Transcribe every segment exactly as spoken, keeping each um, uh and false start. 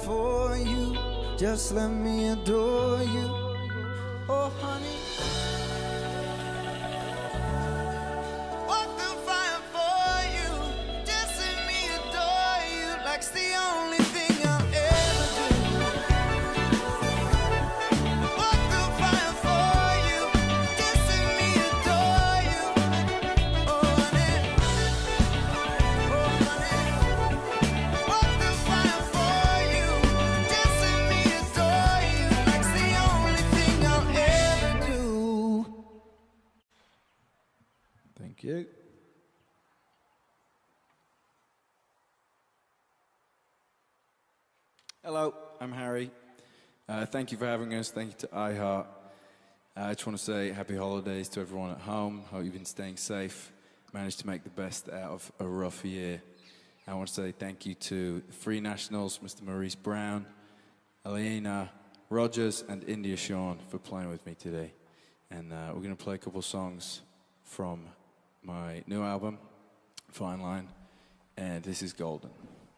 for you. Just let me adore you. Oh, honey. Walk the fire for you. Just let me adore you. Like's the only thing I'll ever do. Walk the fire for you. Just let me adore you. Oh, honey. Oh, honey. Walk the fire for you. Just let me adore you. Like's the only thing I'll ever do. Thank you. Hello, I'm Harry. Uh, thank you for having us. Thank you to iHeart. Uh, I just want to say happy holidays to everyone at home. Hope you've been staying safe. Managed to make the best out of a rough year. I want to say thank you to the Free Nationals, Mister Maurice Brown, Elena Rogers, and India Shawn for playing with me today. And uh, we're going to play a couple songs from my new album, Fine Line, and this is Golden.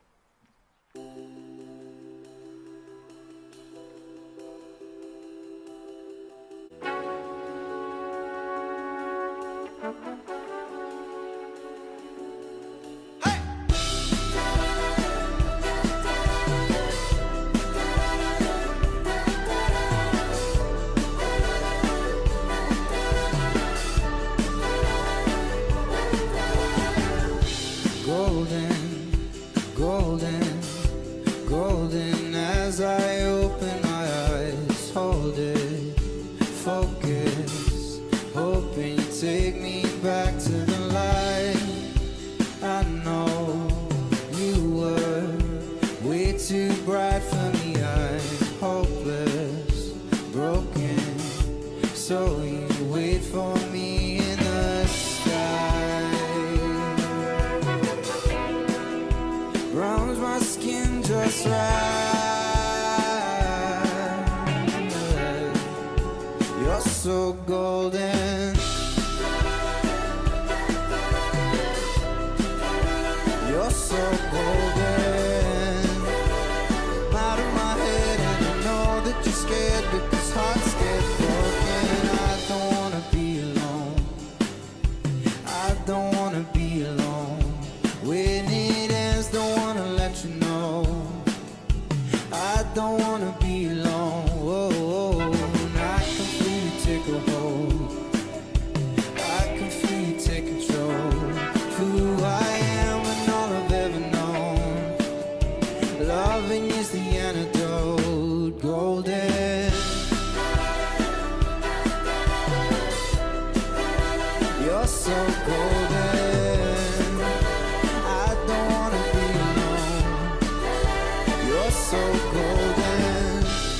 Golden, golden, golden as I open my eyes. Hold it, focus, hoping you take me back to the light. I know you were way too bright for me. I'm hopeless, broken, so you wait for me in the sky. Browns my skin just right. You're so golden. You're so golden. Out of my head, and I know that you're scared because hearts get broken. I don't wanna be alone. I don't wanna be alone. When it ends, don't wanna let you know. I don't wanna be alone. Whoa, whoa. And I can feel you take a hold. I can feel you take control of who I am and all I've ever known. Loving is the antidote. Golden. You're so golden. I don't wanna be alone. You're so golden.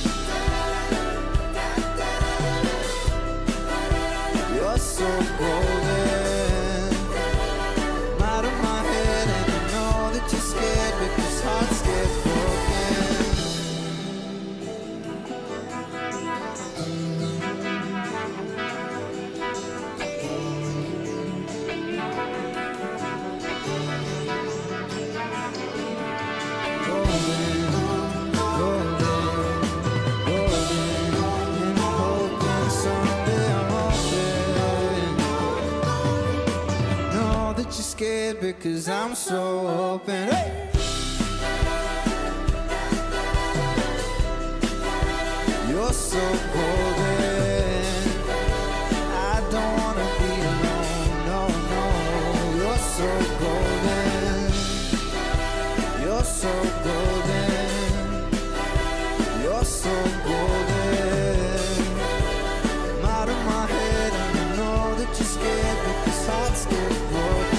You're so golden. Out of my head, and I know that you're scared because hearts get scared because I'm so open. Hey! You're so golden. I don't wanna be alone. No, no. You're so golden. You're so golden. You're so golden. I'm out of my head, and I know that you're scared because hearts get broken.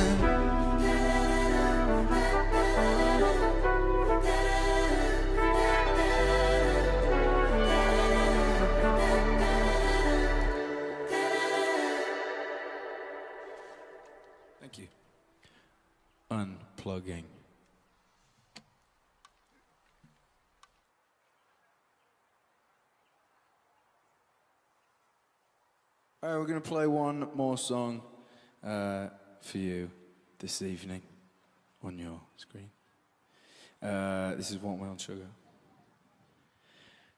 Thank you. Unplugging. All right, we're going to play one more song uh, for you this evening on your screen. Uh, this is Want Wild Sugar.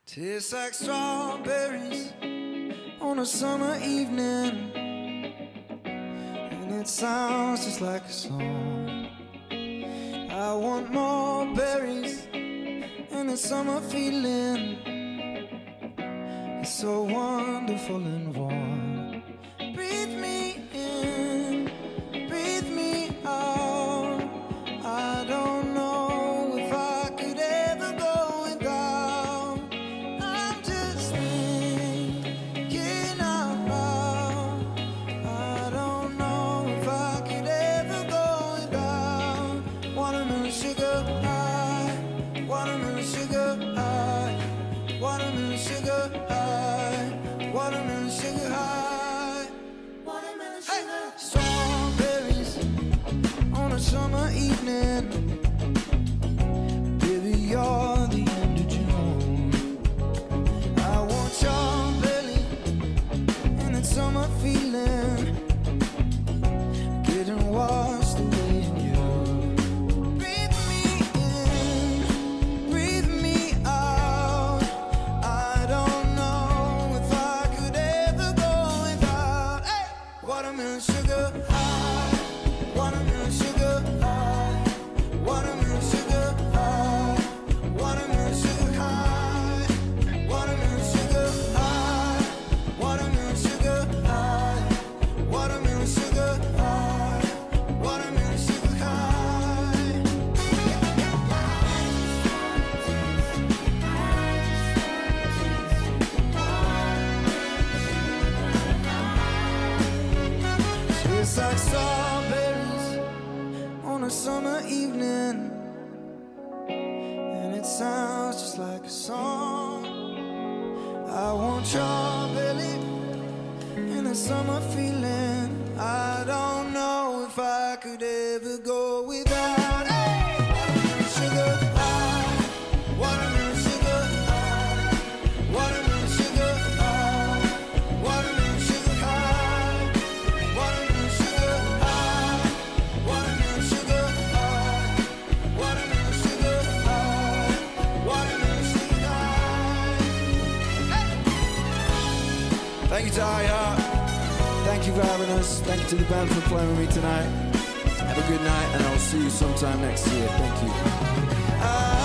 Tastes like strawberries on a summer evening, and it sounds just like a song. I want more berries and the summer feeling. It's so wonderful and warm. Breathe me in, breathe me out. I don't know if I could ever go without. I'm just thinking out loud. I don't know if I could ever go without. Watermelon sugar high, watermelon sugar high, watermelon sugar high, watermelon sugar high, watermelon sugar. Hey! Strawberries on a summer evening, baby, you're the end of June. I want your belly and that summer feeling, getting washed away in you. Breathe me in, breathe me out. I don't know if I could ever go without. Hey! Watermelon sugar high, watermelon sugar high, watermelon sugar high, watermelon sugar high, watermelon sugar high, watermelon sugar high, watermelon sugar high, watermelon sugar high. Tastes like strawberries on a summer evening, and it sounds just like a song. I want your belly and the summer feeling. I don't know if I could ever go without. Hey! Watermelon sugar high, watermelon sugar high, watermelon sugar high, watermelon sugar high, watermelon sugar high, watermelon sugar high, watermelon sugar high, watermelon sugar high. Thank you to iHeart. Thank you for having us. Thank you to the band for playing with me tonight. Have a good night, and I'll see you sometime next year. Thank you. I